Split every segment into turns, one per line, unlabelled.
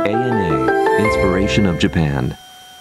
ANA Inspiration of Japan.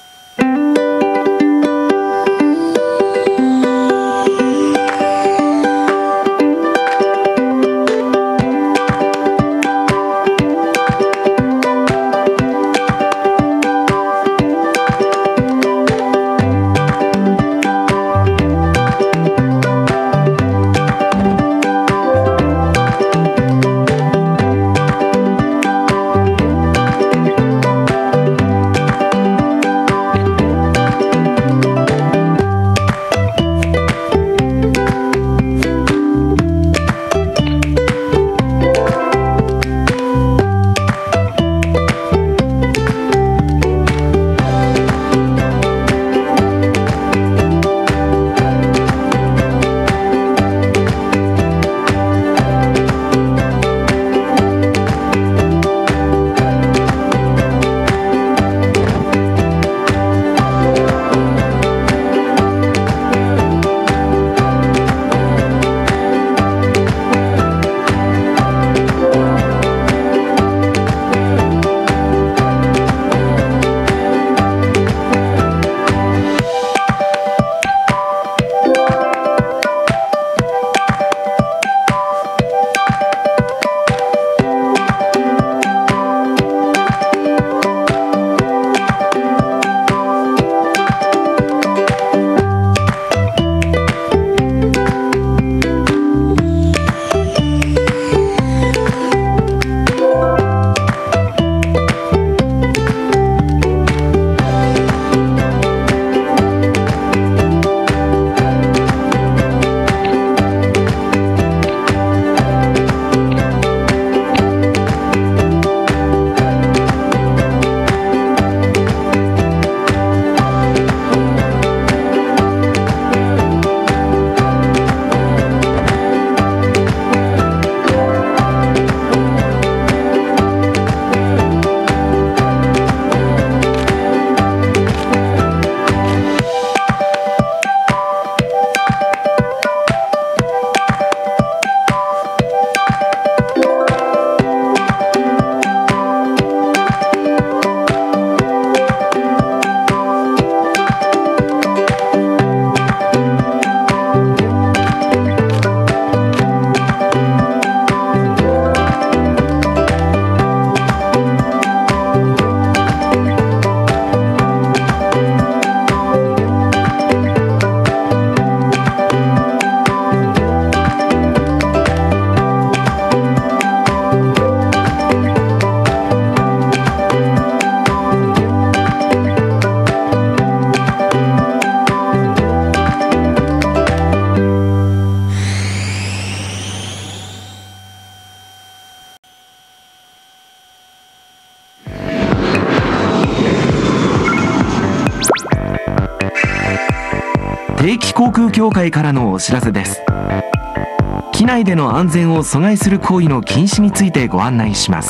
定期航空協会からのお知らせです。機内での安全を阻害する行為の禁止についてご案内します。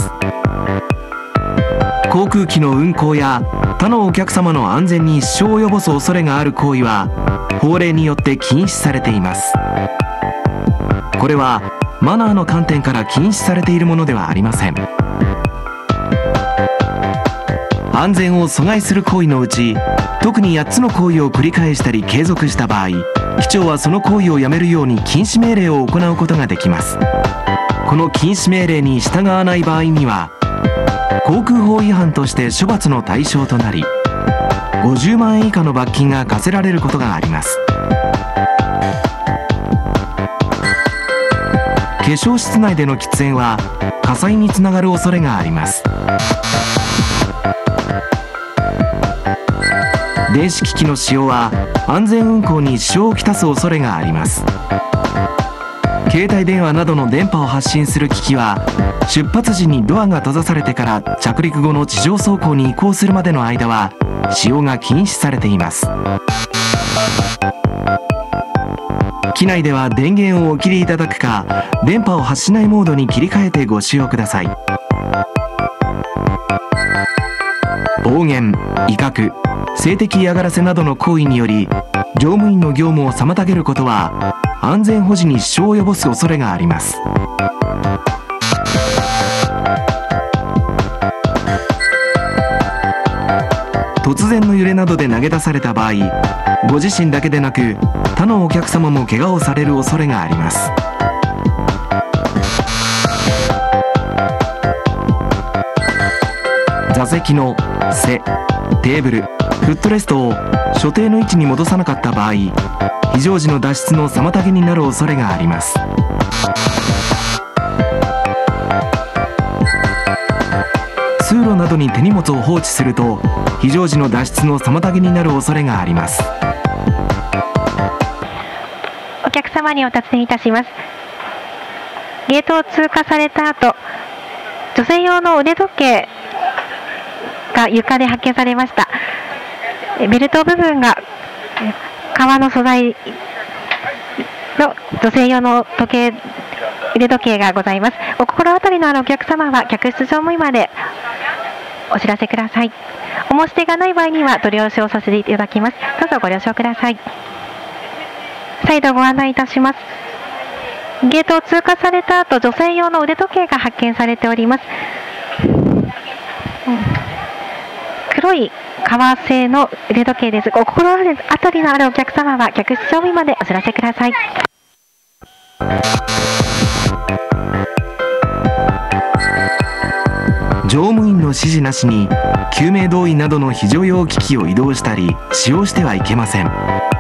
航空機の運航や他のお客様の安全に支障を及ぼす恐れがある行為は法令によって禁止されています。これはマナーの観点から禁止されているものではありません。安全を阻害する行為のうち、特に8つの行為を繰り返したり継続した場合、機長はその行為をやめるように禁止命令を行うことができます。この禁止命令に従わない場合には、航空法違反として処罰の対象となり、50万円以下の罰金が課せられることがあります。化粧室内での喫煙は火災につながる恐れがあります。電子機器の使用は安全運航に支障をきたす恐れがあります。携帯電話などの電波を発信する機器は出発時にドアが閉ざされてから着陸後の地上走行に移行するまでの間は使用が禁止されています。機内では電源をお切りいただくか、電波を発しないモードに切り替えてご使用ください。暴言、威嚇、性的嫌がらせなどの行為により乗務員の業務を妨げることは安全保持に支障を及ぼす恐れがあります。 突然の揺れなどで投げ出された場合、ご自身だけでなく他のお客様も怪我をされる恐れがあります。座席の背、テーブル、フットレストを所定の位置に戻さなかった場合、非常時の脱出の妨げになる恐れがあります。通路などに手荷物を放置すると非常時の脱出の妨げになる恐れがあります。
お客様にお尋ねいたします。ゲートを通過された後、女性用の腕時計が床で発見されました。ベルト部分が革の素材の女性用の腕時計がございます。お心当たりのあるお客様は客室乗務員までお知らせください。お申し出がない場合には取り押しをさせていただきます。どうぞご了承ください。再度ご案内いたします。ゲートを通過された後、女性用の腕時計が発見されております。黒い革製の腕時計です。お心当たりのあるお客様は客室乗務員までお知らせください。
乗務員の指示なしに救命胴衣などの非常用機器を移動したり使用してはいけません。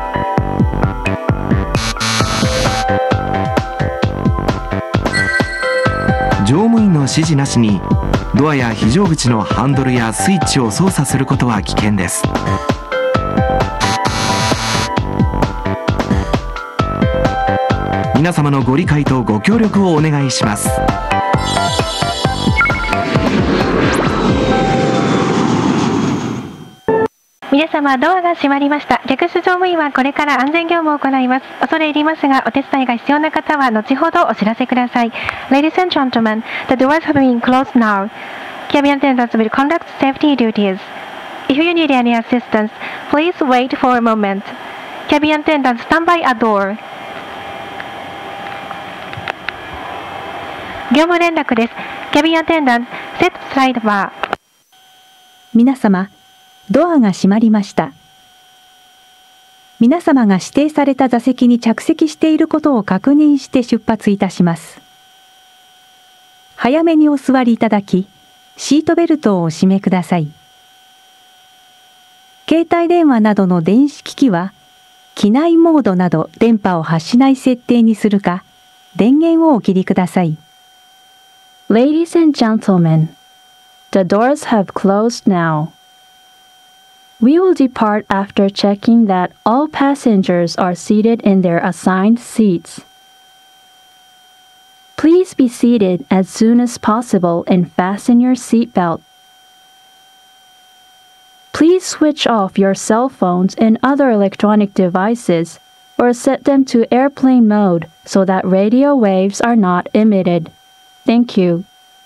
乗務員の指示なしにドアや非常口のハンドルやスイッチを操作することは危険です。皆様のご理解とご協力をお願いします。
皆様、ドアが閉まりました。客室乗務員はこれから安全業務を行います。恐れ入りますが、お手伝いが必要な方は後ほどお知らせください。Ladies and gentlemen, the doors have been closed now. Cabin attendants will conduct safety duties. If you need any assistance, please wait for a moment. Cabin attendants stand by a door. 業務連絡です。Cabin attendant, set side bar.
皆様、ドアが閉まりました。皆様が指定された座席に着席していることを確認して出発いたします。早めにお座りいただき、シートベルトをお締めください。携帯電話などの電子機器は、機内モードなど電波を発しない設定にするか、電源をお切りください。
Ladies and gentlemen, the doors have closed now.We will depart after checking that all passengers are seated in their assigned seats. Please be seated as soon as possible and fasten your seatbelt. Please switch off your cell phones and other electronic devices or set them to airplane mode so that radio waves are not emitted. Thank you.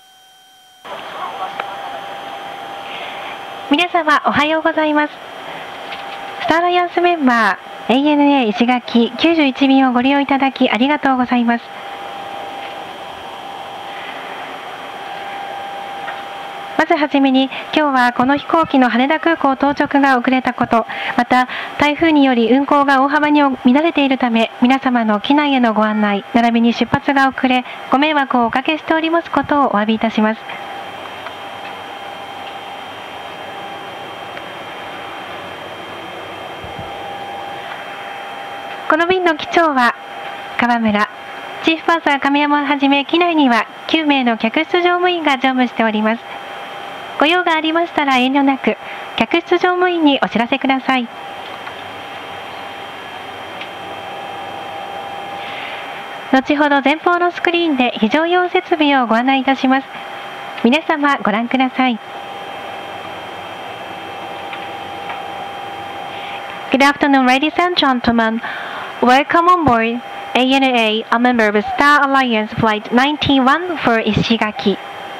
皆様、おはようございます。スターアライアンスメンバー ANA 石垣91便をご利用いただきありがとうございます。まずはじめに、今日はこの飛行機の羽田空港到着が遅れたこと、また台風により運航が大幅に乱れているため、皆様の機内へのご案内並びに出発が遅れ、ご迷惑をおかけしておりますことをお詫びいたします。この便の機長は川村、チーフパーサー亀山をはじめ、機内には9名の客室乗務員が乗務しております。ご用がありましたら遠慮なく客室乗務員にお知らせください。後ほど前方のスクリーンで非常用設備をご案内いたします。皆様ご覧ください。Good afternoon, ladies and gentlemen. Welcome on board ANA, a member of Star Alliance Flight 91 for Ishigaki.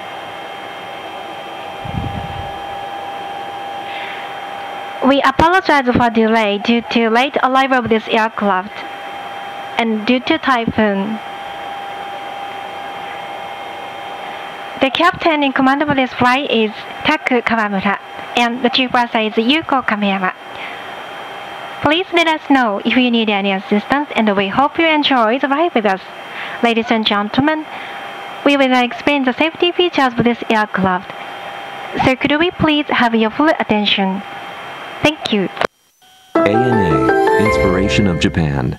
We apologize for delay due to late arrival of this aircraft and due to typhoon. The captain in command of this flight is Taku Kawamura, and the chief buster is Yuko Kameyama. Please let us know if you need any assistance, and we hope you enjoy the ride with us. Ladies and gentlemen, we will explain the safety features of this aircraft. So could we please have your full attention? Thank you.
ANA, Inspiration of Japan.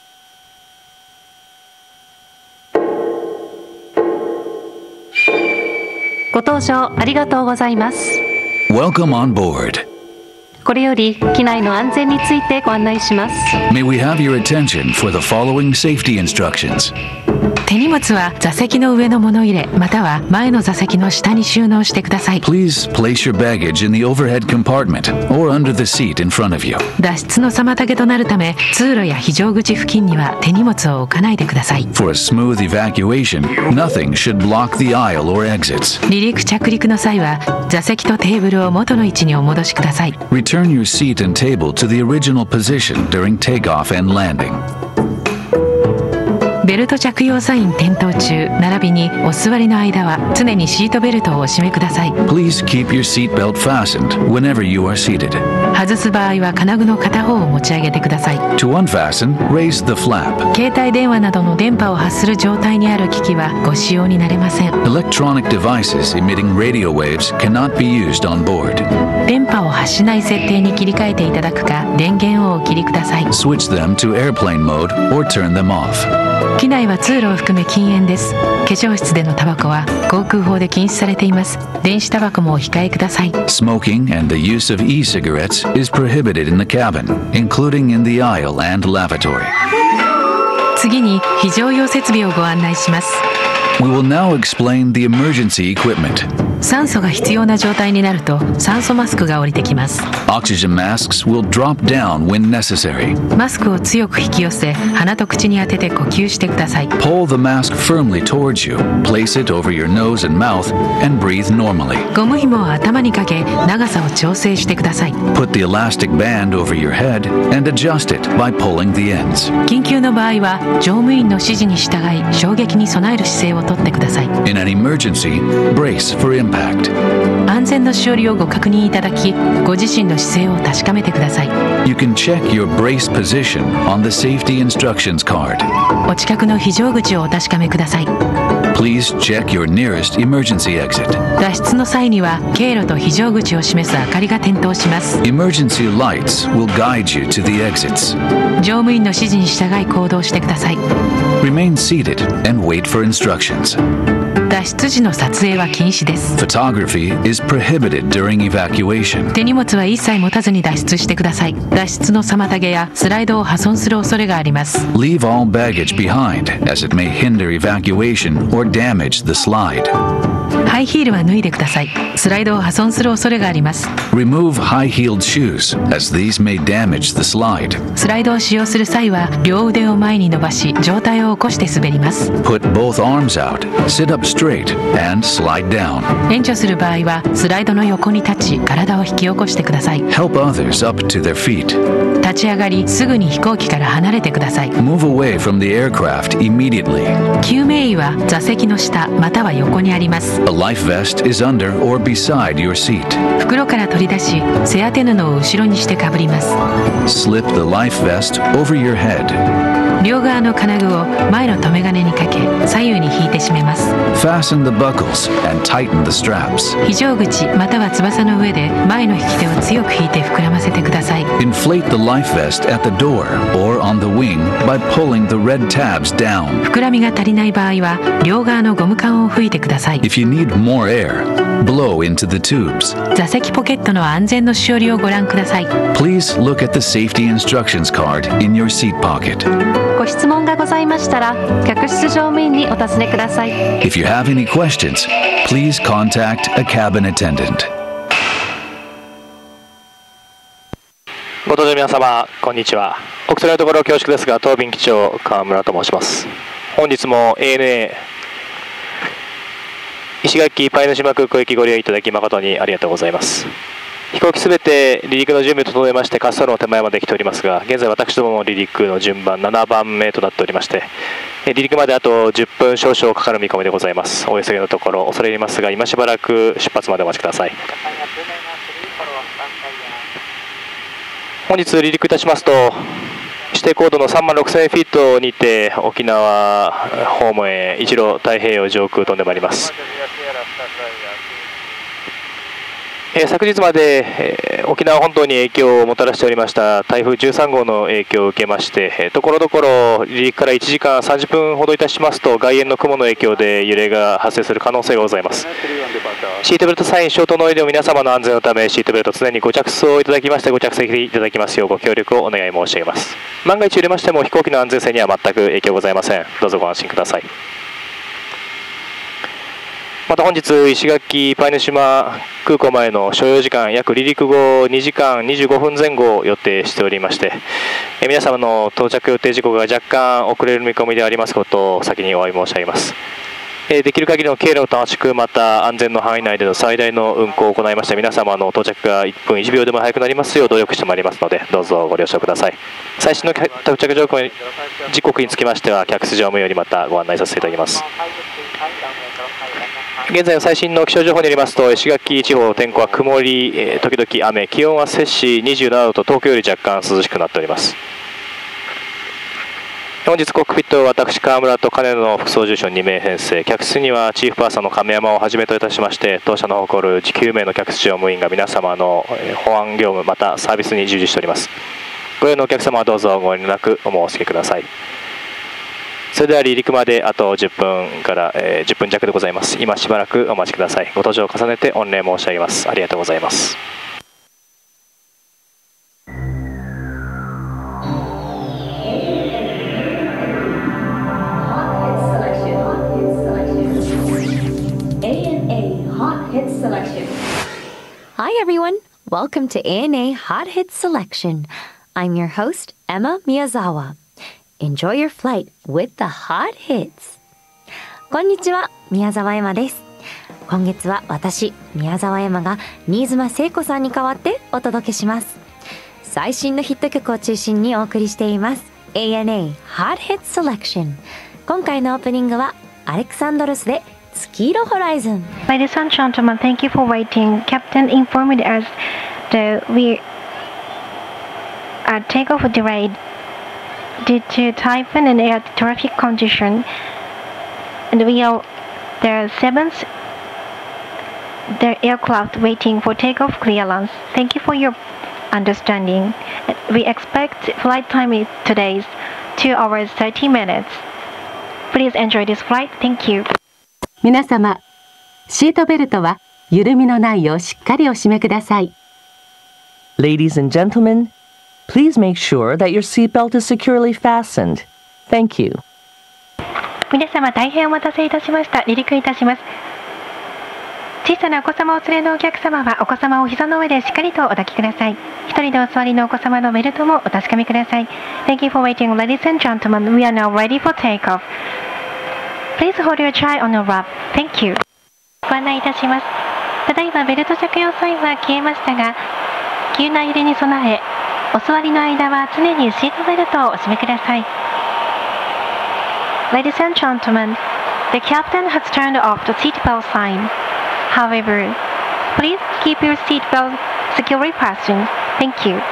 ご搭乗ありがとうございます。
Welcome on board.
これより機内の安全についてご案内します。
May we have your attention for the following safety instructions.
手荷物は座席の上の物入れまたは前の座席の下に収納してください。
Please place your baggage in the overhead compartment or under the seat in front of you.
脱出の妨げとなるため通路や非常口付近には手荷物を置かないでください。
For a smooth evacuation, nothing should block the aisle or exits.
離陸着陸の際は座席とテーブルを元の位置にお戻しください。
Return your seat and table to the original position during takeoff and landing.
ベルト着用サイン点灯中並びにお座りの間は常にシートベルトをお締めください。
Please keep your seatbelt fastened whenever you are seated.
外す場合は金具の片方を持ち上げてください。
To unfasten, raise the flap.
携帯電話などの電波を発する状態にある機器はご使用になれません。
Electronic devices emitting radio waves cannot be used on board.
電波を発しない設定に切り替えていただくか電源をお切りください。
Switch them to airplane mode or turn them off.
機内は通路を含め禁煙です。化粧室でのタバコは航空法で禁止されています。電子タバコもお控えください。
Smoking and the use of e-cigarettes is prohibited in the cabin, including in the aisle and lavatory.
次に非常用設備をご案内します。
We will now explain the emergency equipment.
酸素が必要な状態になると酸素マスクが降りてきます。
Oxygen masks will drop down when necessary.
マスクを強く引き寄せ鼻と口に当てて呼吸してください。
Pull the mask firmly towards you, place it over your nose and mouth, and breathe normally.
ゴム紐を頭にかけ長さを調整してください。
Put the elastic band over your head and adjust it by pulling the ends.
緊急の場合は乗務員の指示に従い衝撃に備える姿勢をとってください。
In an emergency, brace for impact.
安全のしおりをご確認いただきご自身の姿勢を確かめてください。
You can check your brace position on the safety instructions card.
お近くの非常口をお確かめください。
Please check your nearest emergency exit.
脱出の際には経路と非常口を示す明かりが点灯します。
Emergency lights will guide you to the exits.
乗務員の指示に従い行動してください。
Remain seated and wait for instructions.
脱出時の撮影は禁止です。
Photography is prohibited during evacuation.
手荷物は一切持たずに脱出してください。脱出の妨げやスライドを破損する恐れがあります。
Leave all baggage behind, as it may hinder evacuation or damage the slide.
ハイヒールは脱いでください。スライドを破損する恐れがあります。
Remove high-heeled shoes, as these may damage the slide.
スライドを使用する際は両腕を前に伸ばし上体を起こして滑ります。
Put both arms out, sit up straight, and slide down.
援助する場合はスライドの横に立ち体を引き起こしてください。
Help others up to their feet.
立ち上がりすぐに飛行機から離れてください。
Move away from the aircraft immediately.
救命衣は座席の下または横にあります。
A life vest is under or beside your seat.
袋から取り出し背当て布を後ろにしてかぶります。
Slip the life vest over your head.
両側の金具を前の留め金にかけ左右に引いて締めます。
Fasten the buckles and tighten the straps.
非常口または翼の上で前の引き手を強く引いて膨らませてください。
Inflate the life vest at the door or on the wing by pulling the red tabs down.
膨らみが足りない場合は両側のゴム管を吹いてください。
If you need more air, blow into the tubes.
座席ポケットの安全のしおりをご覧ください。
Please look at the safety instructions card in your seat pocket.
ご質問がございましたら客室乗務員にお尋ねください。
If you have any questions, please contact a cabin attendant.
ご搭乗の皆様、こんにちは。お薬のところ恐縮ですが、当便機長川村と申します。本日も ANA 石垣パイノ島空港行きご利用いただき誠にありがとうございます。 飛行機すべて離陸の準備を整えまして滑走路の手前まで来ておりますが、現在私どもの離陸の順番7番目となっておりまして、離陸まであと10分少々かかる見込みでございます。お急ぎのところ恐れ入りますが、今しばらく出発までお待ちください。本日離陸いたしますと、指定高度の3万6000フィートにて沖縄ホームへ一路太平洋上空飛んでまいります。昨日まで、沖縄本島に影響をもたらしておりました台風13号の影響を受けまして、ところどころ離陸から1時間30分ほどいたしますと、外縁の雲の影響で揺れが発生する可能性がございます。シートベルトサイン消灯の上での皆様の安全のため、シートベルト常にご着装いただきまして、ご着席いただきますようご協力をお願い申し上げます。万が一揺れましても飛行機の安全性には全く影響ございません。どうぞご安心ください。また本日、石垣パイヌ島空港前の所要時間、約離陸後2時間25分前後を予定しておりまして、皆様の到着予定時刻が若干遅れる見込みでありますことを先にお詫び申し上げます。できる限りの経路の短縮、また安全の範囲内での最大の運航を行いまして、皆様の到着が1分1秒でも早くなりますよう努力してまいりますので、どうぞご了承ください。最新の到着時刻につきましては、客室乗務よりまたご案内させていただきます。現在の最新の気象情報によりますと、石垣地方天候は曇り、時々雨、気温は摂氏27度と東京より若干涼しくなっております。本日コックピットは私川村と金野の副操縦士2名編成、客室にはチーフパーサーの亀山をはじめといたしまして、当社の誇る9名の客室乗務員が皆様の保安業務またサービスに従事しております。ご用のお客様はどうぞご遠慮なくお申し付けください。それでは離陸まであと10分から10分弱でございます。今しばらくお待ちください。ご搭乗を重ねて御礼申し上げます。ありがとうございます。
Hi everyone, welcome to ANA Hot Hits Selection. I'm your host, Emma Miyazawa.Enjoy your flight with the hot hits. こんにちは、宮沢エマです。今月は私、宮沢エマが新妻聖子さんに代わってお届けします。最新のヒット曲を中心にお送りしています ANA Hot Hits Selection。今回のオープニングはアレクサンドロスで月色ホライズン。
Ladies and gentlemen, thank you for waiting. Captain informed us that we are takeoff delayed.Due to typhoon and air traffic condition, and we are the 7th the aircraft waiting for takeoff clearance. Thank you for your understanding. We expect flight time is today's 2 hours 30 minutes. Please enjoy this flight. Thank you.
皆様、シートベルトは緩みのないようしっかりお締めください。
Ladies and gentlemen,Please make sure that your seatbelt is securely fastened. Thank you.
皆様大変お待たせいたしました。離陸いたします。小さなお子様を連れのお客様はお子様を膝の上でしっかりとお抱きください。一人でお座りのお子様のベルトもお確かめください。Thank you for waiting, ladies and gentlemen. We are now ready for takeoff. Please hold your child on your lap. Thank you. ご案内いたします。ただいまベルト着用サインは消えましたが、急な揺れに備え、お座りの間は常にシートベルトをお締めください。Ladies and gentlemen, the captain has turned off the seatbelt sign. However, please keep your seatbelt securely fastened. Thank you.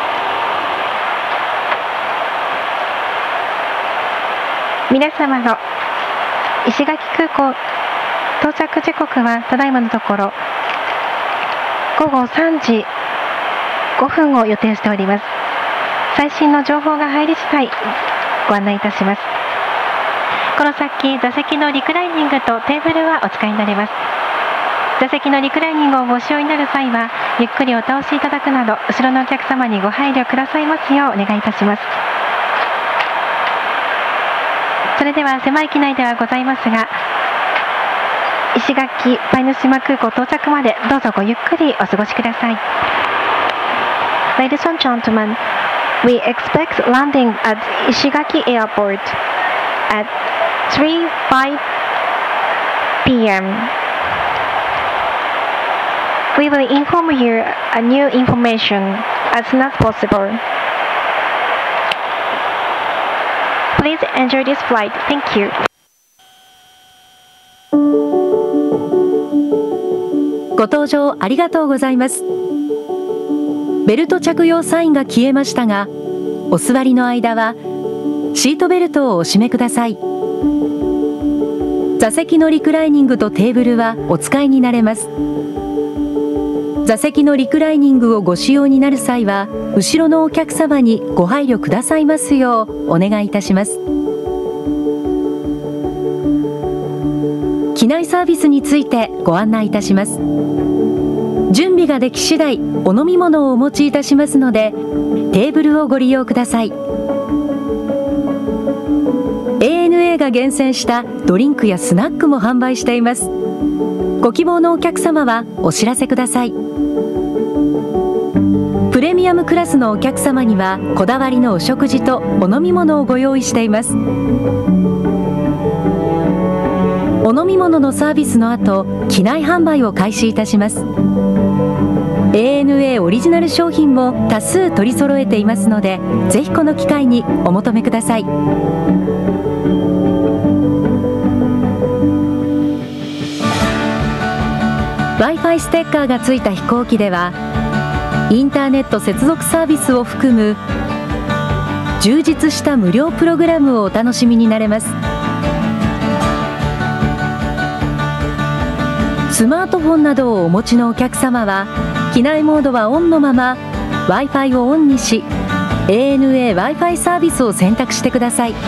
皆様の石垣空港到着時刻はただいまのところ午後3時5分を予定しております。最新の情報が入り次第ご案内いたします。この先座席のリクライニングとテーブルはお使いになれます。座席のリクライニングをご使用になる際はゆっくりお倒しいただくなど後ろのお客様にご配慮くださいますようお願いいたします。それでは狭い機内ではございますが石垣パイヌ島空港到着までどうぞごゆっくりお過ごしください。Ladies and gentlemen, we expect landing at Ishigaki Airport at 3:05 p.m. We will inform you a new information as soon as possible. Please enjoy this flight. Thank you.
ご搭乗ありがとうございます。ベルト着用サインが消えましたが、お座りの間はシートベルトをお締めください。座席のリクライニングとテーブルはお使いになれます。座席のリクライニングをご使用になる際は、後ろのお客様にご配慮くださいますようお願いいたします。機内サービスについてご案内いたします。準備ができ次第お飲み物をお持ちいたしますので、テーブルをご利用ください。 ANA が厳選したドリンクやスナックも販売しています。ご希望のお客様はお知らせください。プレミアムクラスのお客様にはこだわりのお食事とお飲み物をご用意しています。お飲み物のサービスの後、機内販売を開始いたします。 ANA オリジナル商品も多数取り揃えていますので、ぜひこの機会にお求めください。Wi-Fi ステッカーがついた飛行機では、インターネット接続サービスを含む充実した無料プログラムをお楽しみになれます。スマートフォンなどをお持ちのお客様は、機内モードはオンのまま Wi-Fi をオンにし、 ANA Wi-Fi サービスを選択してください。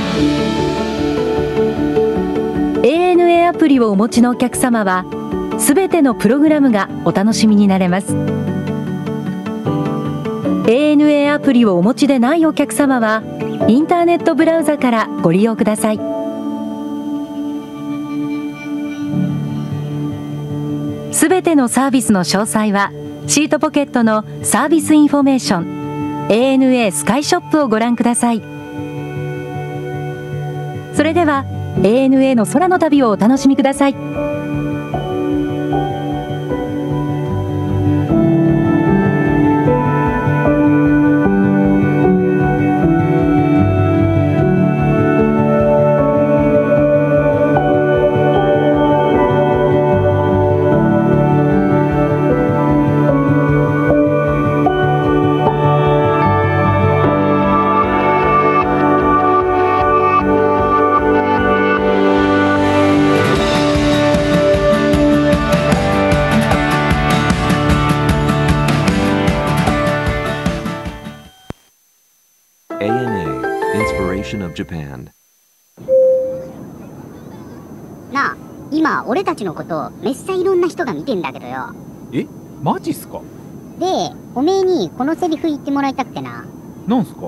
ANA アプリをお持ちのお客様は、すべてのプログラムがお楽しみになれます。 ANA アプリをお持ちでないお客様は、インターネットブラウザからご利用ください。すべてのサービスの詳細はシートポケットのサービスインフォメーション ANA スカイショップをご覧ください。それでは ANA の空の旅をお楽しみください。
Japan.
なあ、今俺たちのことめっさいろんな人が見てんだけどよ。
え、マジっすか？
で、おめえにこのセリフ言ってもらいたくてな。
なんすか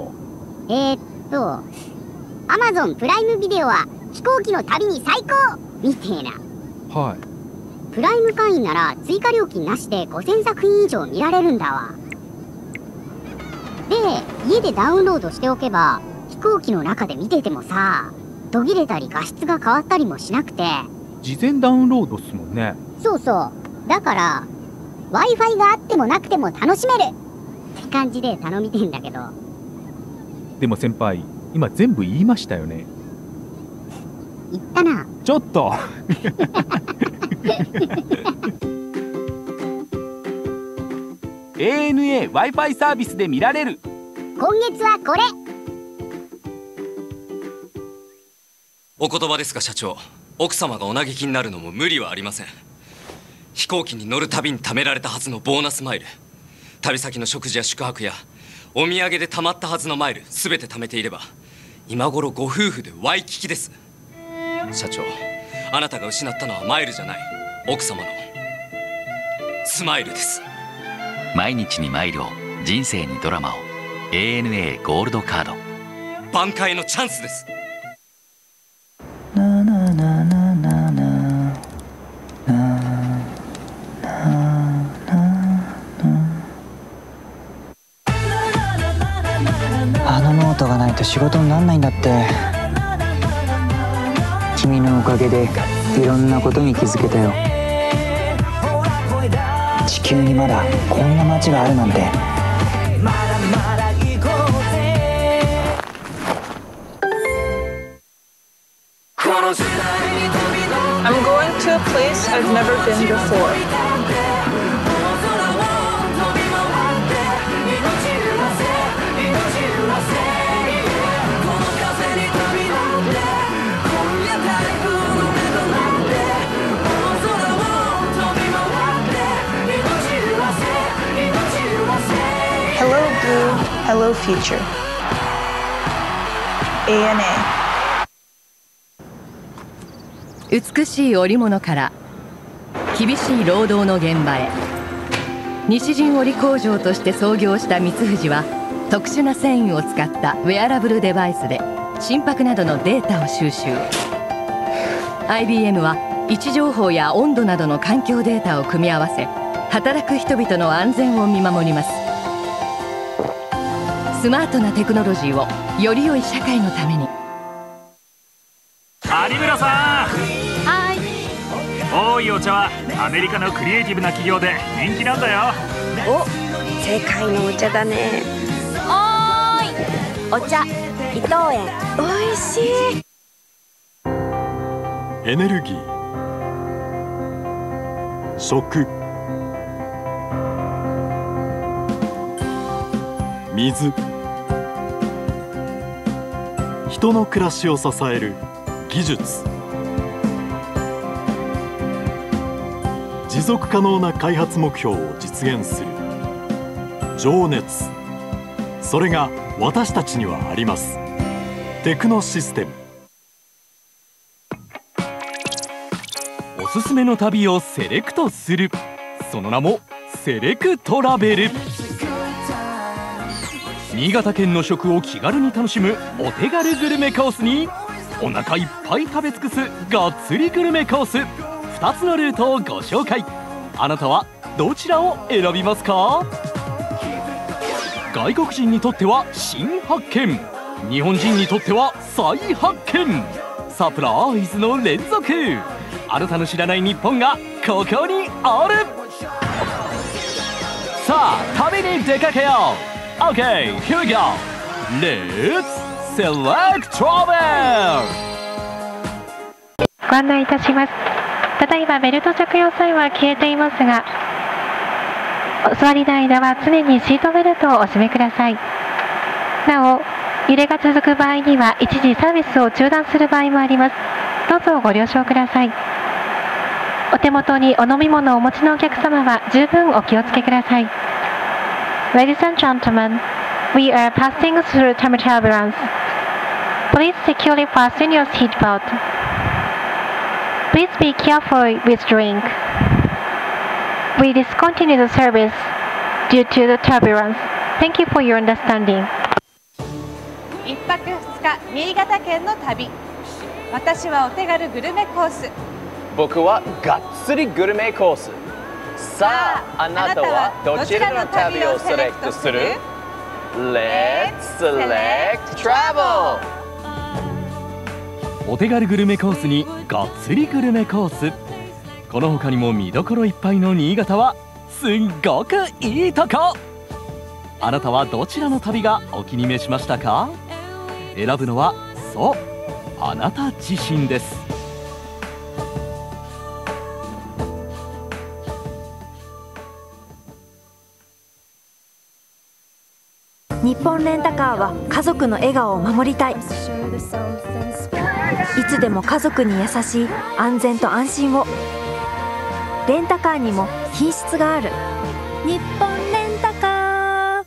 ？Amazon プライムビデオは飛行機の旅に最高みてえな。
はい。
プライム会員なら追加料金なしで5000作品以上見られるんだわ。で、家でダウンロードしておけば飛行機の中で見ててもさ、途切れたり画質が変わったりもしなくて。
事前ダウンロードっすもんね。
そうそう。だから Wi-Fi があってもなくても楽しめるって感じで頼みてんだけど。
でも先輩、今全部言いましたよね。
言ったな。
ちょっとANA Wi-Fi サービスで見られる。
今月はこれ。
お言葉ですが社長、奥様がお嘆きになるのも無理はありません。飛行機に乗るたびに貯められたはずのボーナスマイル、旅先の食事や宿泊やお土産で貯まったはずのマイル、全て貯めていれば今頃ご夫婦でワイキキです。社長、あなたが失ったのはマイルじゃない、奥様のスマイルです。
毎日にマイルを、人生にドラマを。 ANA ゴールドカード。
挽回のチャンスです。
あのノートがないと仕事になんないんだって。君のおかげでいろんなことに気づけたよ。地球球にまだこんな街があるなんて。
I'm going to a place I've never been before. Hello Blue, hello Future. ANA。
美しい織物から厳しい労働の現場へ。西陣織工場として創業した三藤は、特殊な繊維を使ったウェアラブルデバイスで心拍などのデータを収集。 IBM は位置情報や温度などの環境データを組み合わせ、働く人々の安全を見守ります。スマートなテクノロジーをより良い社会のために。
有村さん、
はい。
多いお茶はアメリカのクリエイティブな企業で人気なんだよ。
お、世界のお茶だね。
おーい、お茶伊藤園。
おいしい。
エネルギー、食、水、人の暮らしを支える技術。持続可能な開発目標を実現する情熱。それが私たちにはあります。テクノシステム。
おすすめの旅をセレクトする、その名もセレクトラベル。新潟県の食を気軽に楽しむお手軽グルメコースに、お腹いっぱい食べ尽くすがっつりグルメコース、2つのルートをご紹介。あなたはどちらを選びますか？外国人にとっては新発見、日本人にとっては再発見。サプライズの連続。あなたの知らない日本がここにある。さあ旅に出かけよう。 OK, here we go. Let's select travel.
ご案内いたします。ただいまベルト着用サインは消えていますが、お座りの間は常にシートベルトをお締めください。なお、揺れが続く場合には一時サービスを中断する場合もあります。どうぞご了承ください。お手元にお飲み物をお持ちのお客様は十分お気をつけください。Ladies and gentlemen, we are passing through time turbulence. Please securely fasten your seatbelt. Please be careful with drink. We discontinued the service due to the turbulence. Thank you for your understanding.
一泊二日新潟県の旅。私はお手軽グルメコース。
僕はがっつりグルメコース。さあ、あなたはどちらの旅をセレクトする？ Let's select travel!
お手軽グルメコースにがっつりグルメコース。この他にも見どころいっぱいの新潟はすんごくいいとこ。あなたはどちらの旅がお気に召しましたか？選ぶのはそう、あなた自身です。
日本レンタカーは家族の笑顔を守りたい。いつでも家族に優しい安全と安心を。レンタカーにも品質がある。日本レンタカー。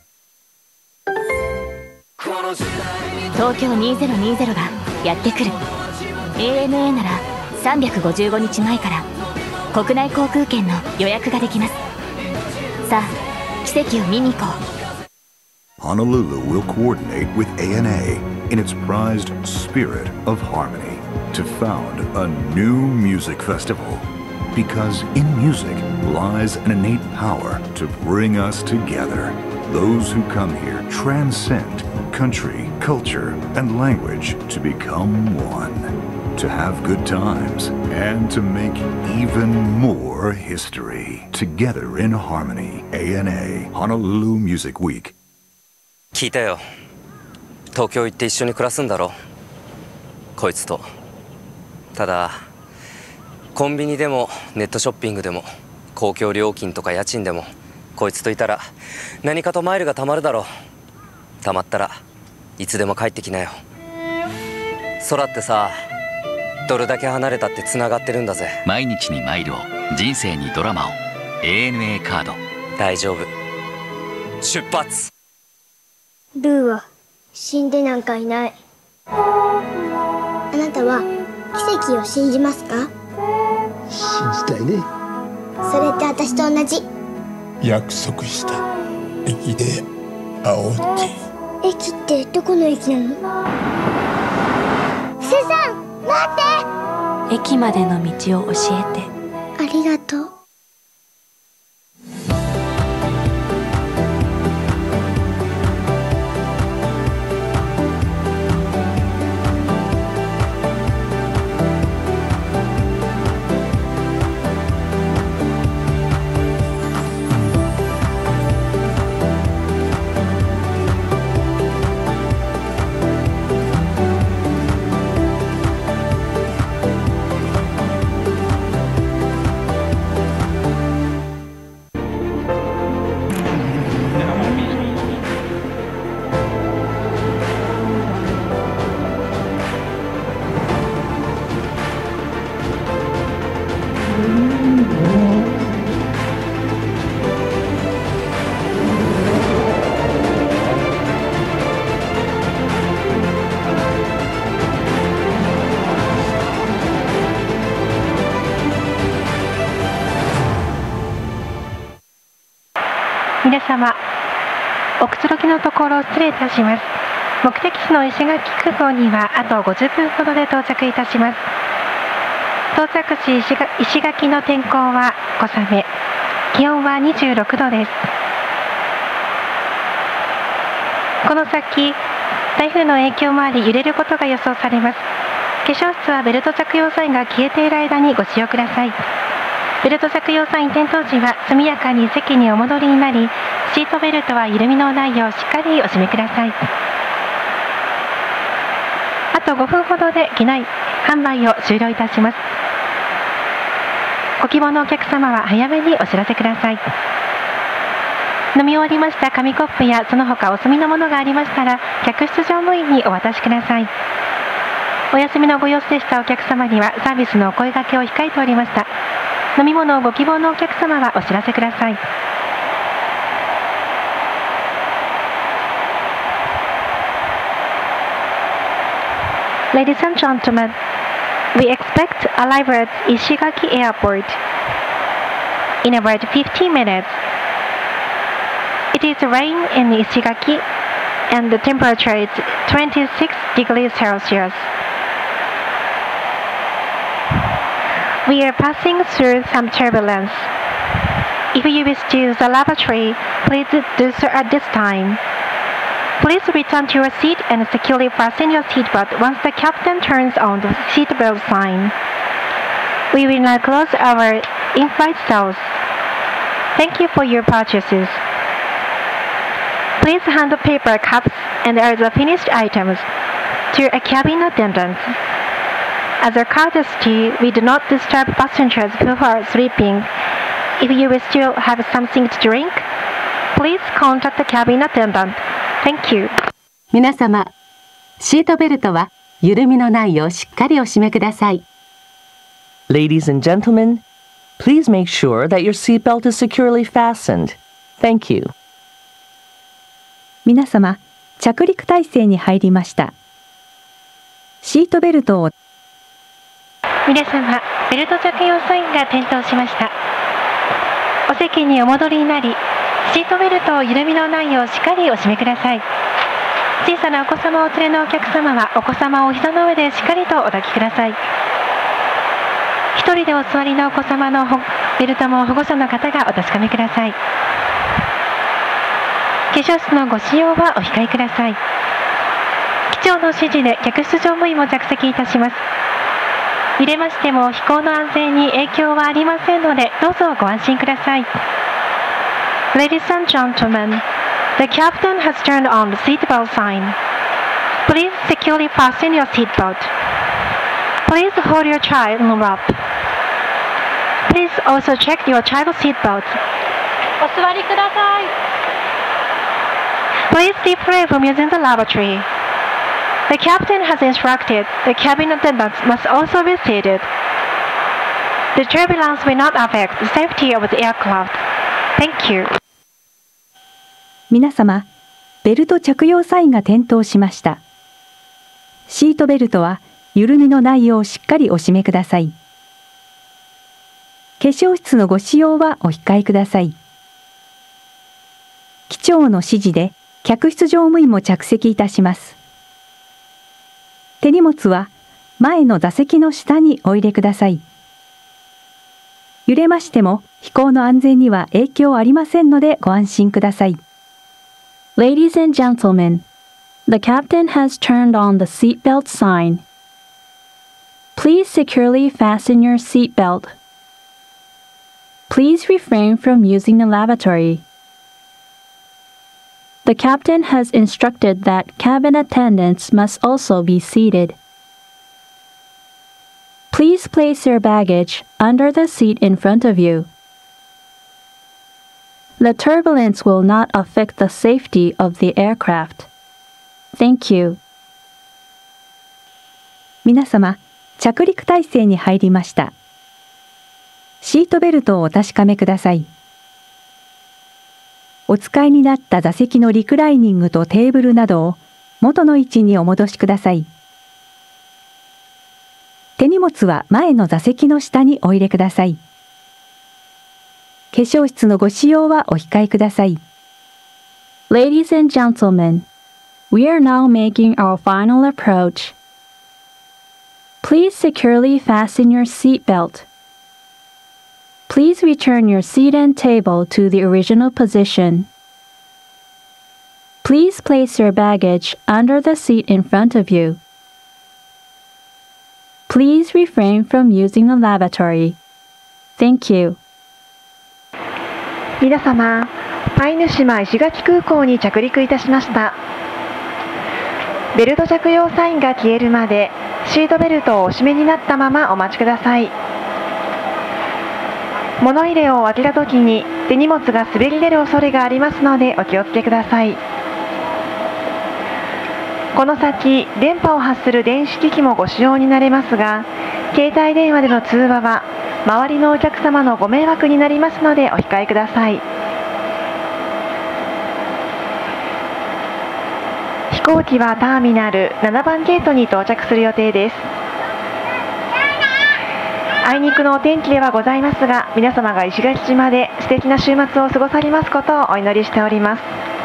東京2020がやってくる。 ANA なら355日前から国内航空券の予約ができます。さあ、奇跡を見に行こう。
Honolulu will coordinate with ANA in its prized Spirit of Harmony to found a new music festival. Because in music lies an innate power to bring us together. Those who come here transcend country, culture, and language to become one. to have good times and to make even more history. Together in harmony, ANA Honolulu Music Week.
聞いたよ。東京行って一緒に暮らすんだろ、こいつと。ただコンビニでもネットショッピングでも公共料金とか家賃でもこいつといたら何かとマイルがたまるだろう。たまったらいつでも帰ってきなよ。空ってさ、どれだけ離れたってつながってるんだぜ。
毎日にマイルを、人生にドラマを。 ANA カード。
大丈夫、出発。
ルーは死んでなんかいない。あなたは奇跡を信じますか？
信じたいね。
それって私と同じ。
約束した駅で会おうって。
駅ってどこの駅なの？スーさん、待って！
駅までの道を教えて。
ありがとう。
皆様、おくつろぎのところ失礼いたします。目的地の石垣空港にはあと50分ほどで到着いたします。到着時石垣の天候は小雨、気温は26度です。この先、台風の影響もあり揺れることが予想されます。化粧室はベルト着用サインが消えている間にご使用ください。ベルト着用サイン点灯時は速やかに席にお戻りになり、シートベルトは緩みのないようしっかりお締めください。あと5分ほどで機内販売を終了いたします。ご希望のお客様は早めにお知らせください。飲み終わりました紙コップやその他お済みのものがありましたら、客室乗務員にお渡しください。お休みのご様子でしたお客様にはサービスのお声掛けを控えておりました。飲み物をご希望のお客様はお知らせください。Ladies and gentlemen, we expect arrival at Ishigaki Airport in about 15 minutes. It is rain in Ishigaki and the temperature is 26 degrees Celsius. We are passing through some turbulence. If you wish to use the lavatory, please do so at this time. Please return to your seat and securely fasten your seatbelt once the captain turns on the seatbelt sign. We will now close our in-flight cells. Thank you for your purchases. Please hand the paper cups and other finished items to a cabin attendant. As a courtesy, we do not disturb passengers who are sleeping. If you wish to have something to drink, please contact the cabin attendant. Thank you.
皆様、シートベルトは緩みのないようしっかりお締めください。
Ladies and gentlemen, please make sure that your seatbelt is securely fastened. Thank you.
皆様、着陸態勢に入りました。シートベルトを。
皆様、ベルト着用サインが点灯しました。お席にお戻りになり、シートベルトを緩みのないようしっかりお締めください。小さなお子様をお連れのお客様はお子様をお膝の上でしっかりとお抱きください。一人でお座りのお子様のベルトも保護者の方がお確かめください。化粧室のご使用はお控えください。機長の指示で客室乗務員も着席いたします。 揺れましても飛行の安全に影響はありませんので、どうぞご安心ください。Ladies and gentlemen, the captain has turned on the seatbelt sign. Please securely fasten your seatbelt. Please hold your child in the rope. Please also check your child's seatbelt.
お座りください。
Please refrain from using the lavatory. The captain has instructed the cabin attendants must also be seated. The turbulence will not affect the safety of the aircraft. Thank you.
皆様、ベルト着用サインが点灯しました。シートベルトは緩みのないようしっかりお締めください。化粧室のご使用はお控えください。機長の指示で客室乗務員も着席いたします。手荷物は前の座席の下にお入れください。揺れましても飛行の安全には影響ありませんのでご安心ください。
Ladies and gentlemen, the captain has turned on the seatbelt sign. Please securely fasten your seatbelt. Please refrain from using the lavatory. The captain has instructed that cabin attendants must also be seated. Please place your baggage under the seat in front of you. The turbulence will not affect the safety of the aircraft. Thank you.
皆様、着陸態勢に入りました。シートベルトをお確かめください。お使いになった座席のリクライニングとテーブルなどを元の位置にお戻しください。手荷物は前の座席の下にお入れください。化粧室のご使用はお控えください。
Ladies and gentlemen, we are now making our final approach. Please securely fasten your seatbelt. Please return your seat and table to the original position. Please place your baggage under the seat in front of you. Please refrain from using the lavatory. Thank you.
皆様、藍島石垣空港に着陸いたしました。ベルト着用サインが消えるまでシートベルトをお締めになったままお待ちください。物入れを開けたときに手荷物が滑り出る恐れがありますのでお気をつけください。この先、電波を発する電子機器もご使用になれますが、携帯電話での通話は周りのお客様のご迷惑になりますのでお控えください。飛行機はターミナル7番ゲートに到着する予定です。あいにくのお天気ではございますが、皆様が石垣島で素敵な週末を過ごされますことをお祈りしております。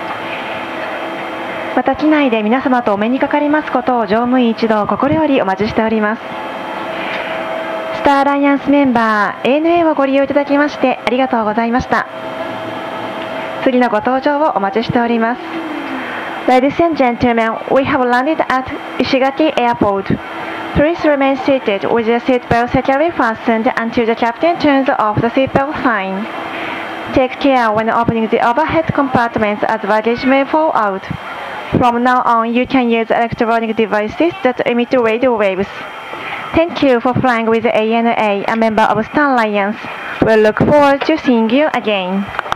また機内で皆様とお目にかかりますことを乗務員一同心よりお待ちしております。スターアライアンスメンバー ANA をご利用いただきましてありがとうございました。次のご搭乗をお待ちしております。Ladies and gentlemen, we have landed at Ishigaki Airport. Please remain seated with your seatbelt securely fastened until the captain turns off the seatbelt sign. Take care when opening the overhead compartments as baggage may fall out. From now on, you can use electronic devices that emit radio waves. Thank you for flying with ANA, a member of Star Alliance. We look forward to seeing you again.